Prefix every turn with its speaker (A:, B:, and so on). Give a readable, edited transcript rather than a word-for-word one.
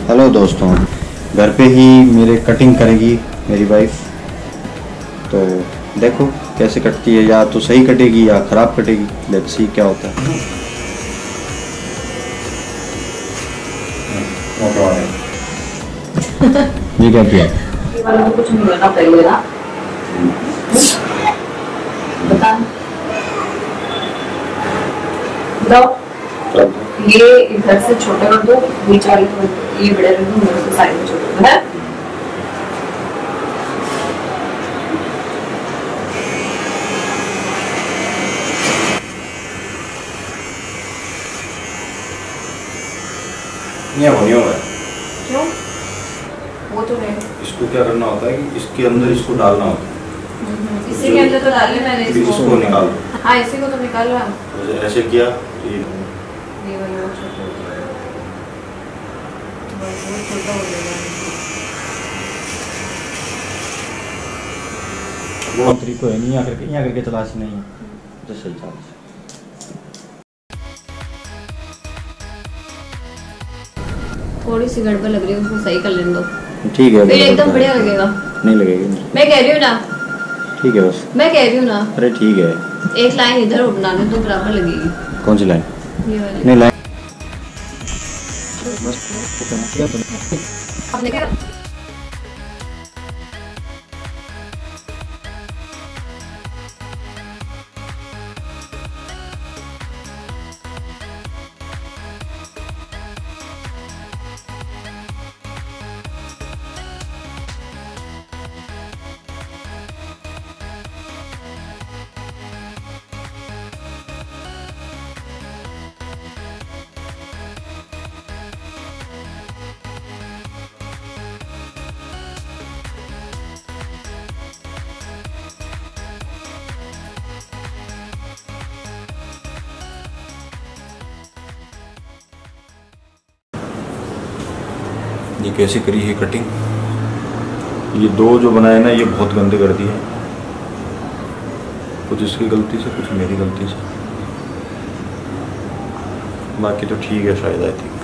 A: Hello दोस्तों, घर पे ही मेरे कटिंग करेगी मेरी वाइफ। तो देखो कैसे कटती है, या तो सही कटेगी या ख़राब कटेगी। लेट्स सी क्या होता है। ये क्या किया?
B: कुछ नहीं करना पहले ना बता बताओ। ये इधर से छोटा कर दो, बीच वाली को ये बड़े रख दो, मेरे को साइड में छोटा है।
A: ये होने होगा।
B: क्यों? वो तो है।
A: इसको क्या करना होता है कि इसके अंदर इसको डालना होता है।
B: इसी के अंदर तो डाले मैंने
A: इसको निकाल।
B: हाँ, इसी को तो निकाल रहा।
A: ऐसे किया
B: ये वाला वो छोटा हो जाएगा, वो छोटा हो जाएगा।
A: वो तरीको है नहीं, यहाँ करके तलाश नहीं है तो सही चाल।
B: थोड़ी सी गड़बड़ लग रही है, उसको सही कर लेने दो।
A: ठीक है,
B: फिर एकदम बढ़िया लगेगा।
A: नहीं लगेगी,
B: मैं कह रही हूँ ना।
A: ठीक है बस, मैं
B: कह रही हूँ ना।
A: अरे ठीक है,
B: एक लाइन इधर बना दे तो बराबर लगेगी।
A: कौन सी लाइन?
B: ये वाली।
A: नहीं लाइन
B: आपने क्या
A: ये कैसे करी है कटिंग? ये दो जो बनाए ना, ये बहुत गंदे कर दिए। कुछ इसकी गलती से, कुछ मेरी गलती से। बाकी तो ठीक है शायद, आई थिंक।